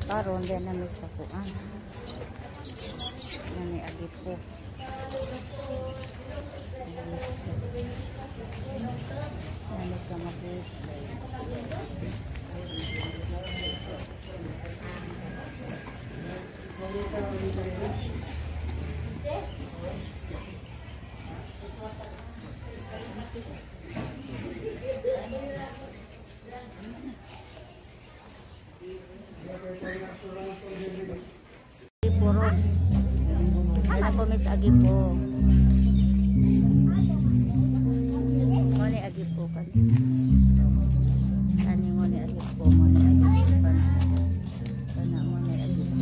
Karon din na may sakuan. Nani agit po. Nani kamatis. Puron. Ako mis agi po. Ngone agi po kan. Ani ngone agi po, ngone agi po. Kana ngone agi po.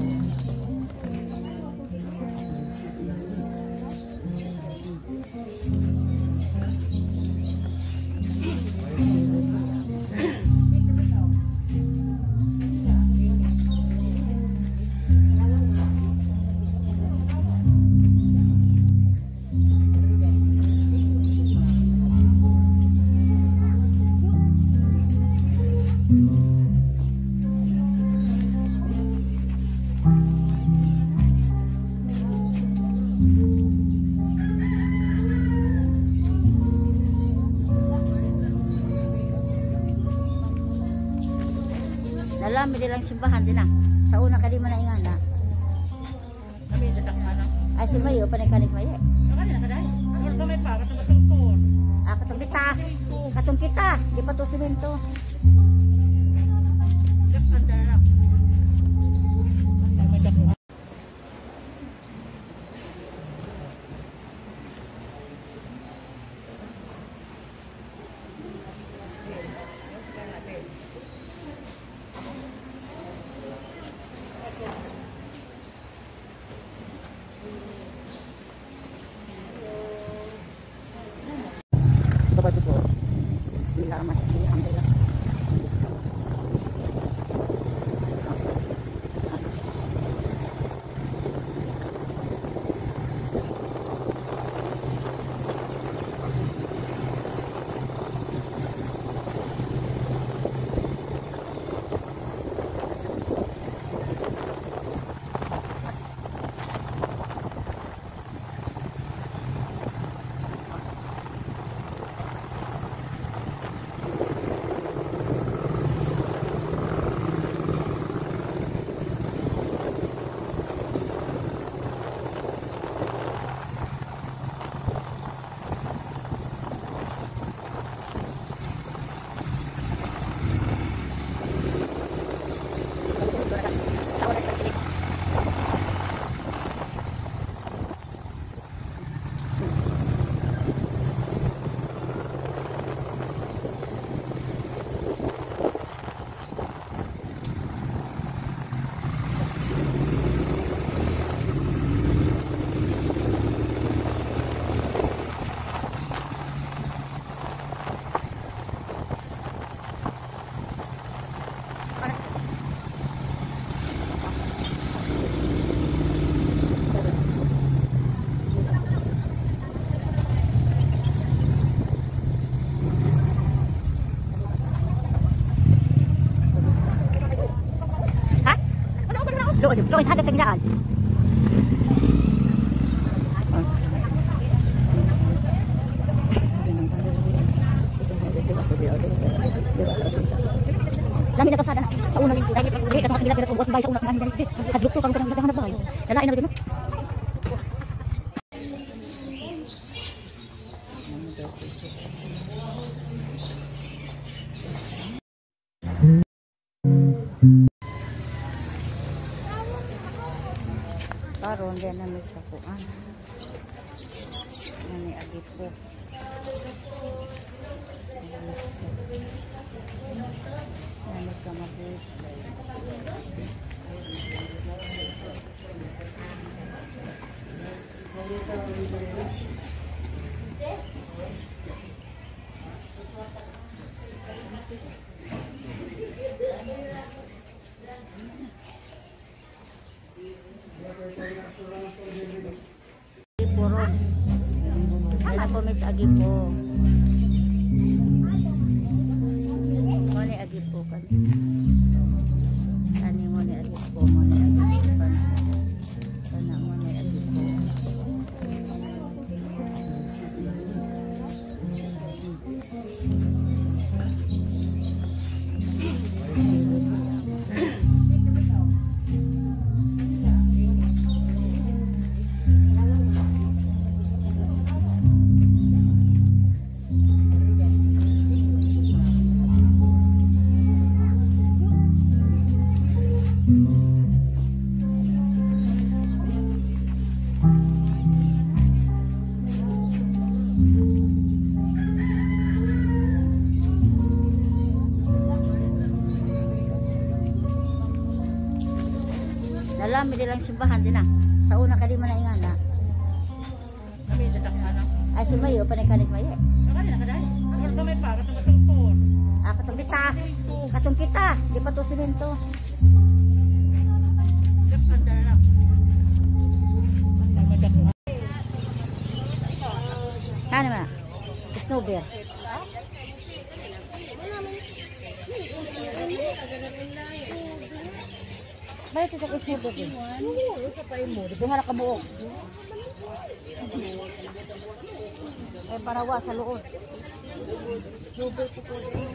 Nalami nilang simbahan din na. Sa una ka di man na ingana. Kami dadak mana. Ay si Mayo panikanik Mayo. Kani na kaday. Ano ka may pa katong tour. Ah katong kita. Katong kita, di pa to semento. Dak andar na. Kami dak. Bapak itu Bismillahirrahmanirrahim. Alhamdulillah. Lo hadap sa ginaan. Lami na kasada sa una nito. Dahil katong gila pero buat bay sa una kan dali. Hadlok to kang naghahanap bay. Nalain na dito. Karon din na may sakuan. Nani agit po. Nani kamatis. Puron. Ako mis agi po. Ngone agi po kan. Ani ngone agi po. Alam, may nilang simbahan din ah. Sa una ka di man na ingana. Kami dadakhanan. Ay, si Mayo, panikalit Mayo. Kanina kaday. Or ka may pagat ng doktor. Ah, katong kita. Katong kita. Di pa to simento. Dep under na. Ang madakhan. Ano na? Snowbear. Bakit ito sa snowbear din? Sa pay mo. Doon nga nakabuok. Eh, parawa sa loob. Snowbear po po.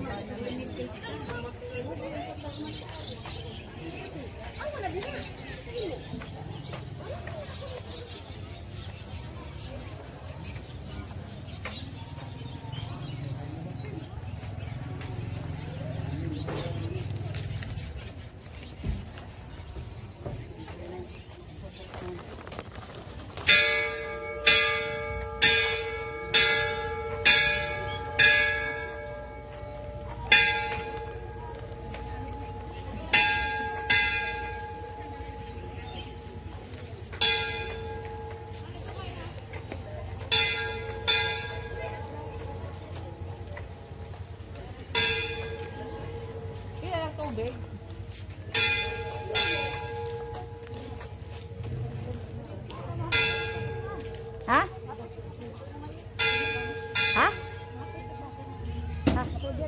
Kaya lang tubig. Ha? Ha? Ha?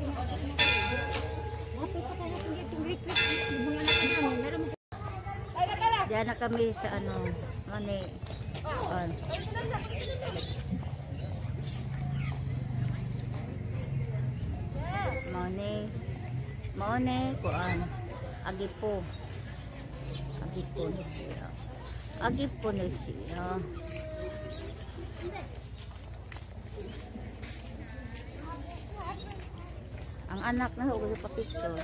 Diyan na kami sa ano, mani. On. Maone, kuan. Agipo. Agipo ni siya. Agipo ni siya. Ang anak na huwag sa picture.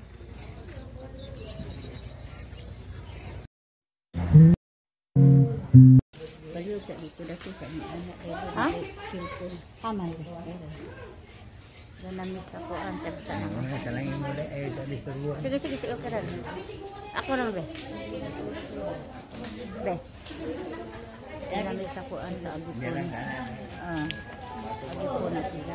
Baliw sa dito dati sa anak. Ha? Tama yun. Ganamit ako ang tagsa na. Sa langit mo dahil ay sa listoryo. Sige, sige, sige. Okay rin. Ako rin, be. Be. Ganamit ako ang sa agipon. Agipon na sila.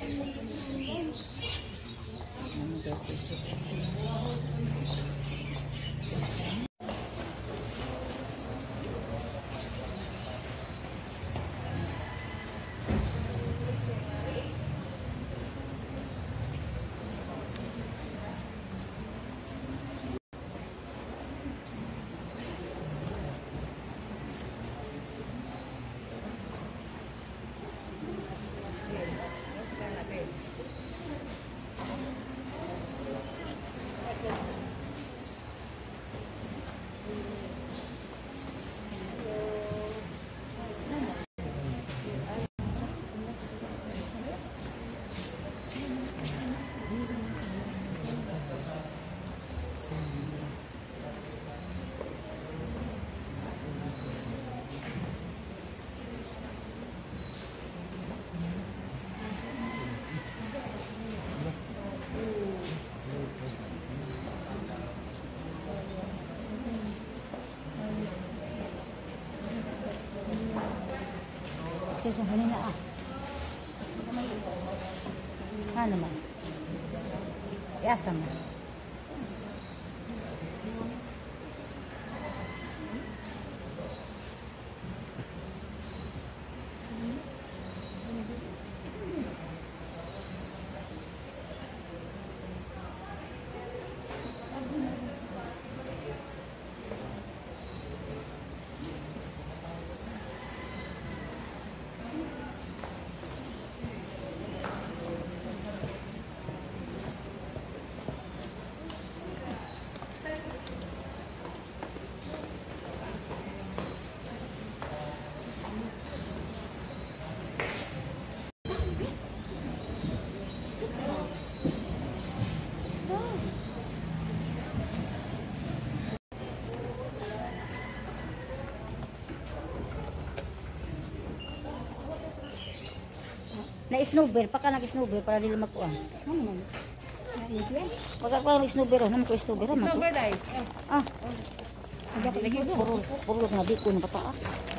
Sa kanina ah. Ano man? Iasa man. Na snowbear, paka nag-snowbear para dili magkuan. Ano man? Pagka ko nag-snowbear, naman ko snowbear man. Number light. Ah. Puro na di ko napataa.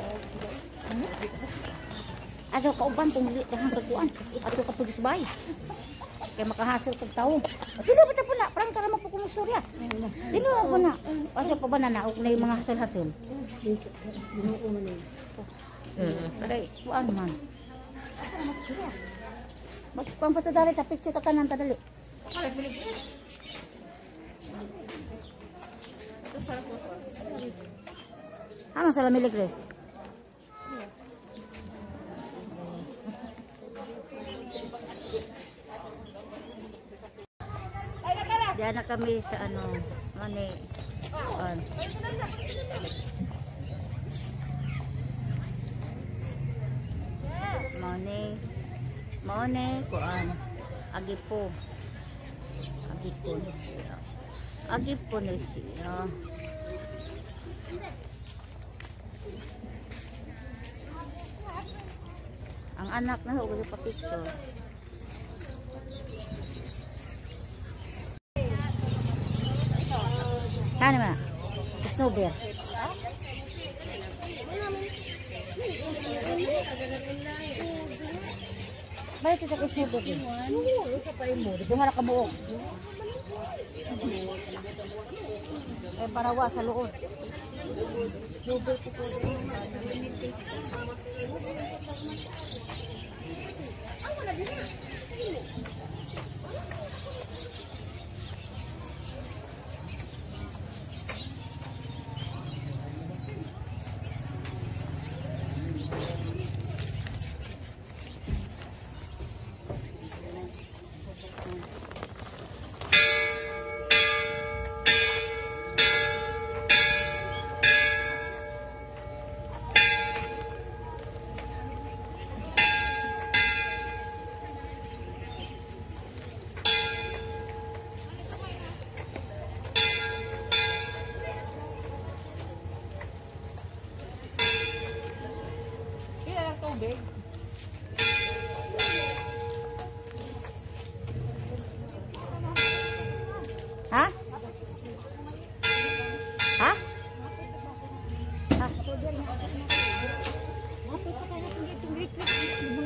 Aso kauban kung dahang pagkuan. Ato ka pudis bay. Kaya makahasal kag tao. Dilo ba ta pala? Parang kara mapukumustorya. Dilo ba na? Aso pa ba na naog na yung mga hasal-hasal? Taday, kuan man. Magkuan pa ta dali ta picture ta kanan ta dali. Ano sa lamili, Grace? Diyan na kami sa ano, mani. Mone, kuan. Agipo na siya. Ang anak na huwag pa picture. Ano ba? Snowbear. Bakit ito sa snowbear din? Sa paimod. Dumara ka buong. Parawa sa loob. Tubig. Ha? Ha? Ha?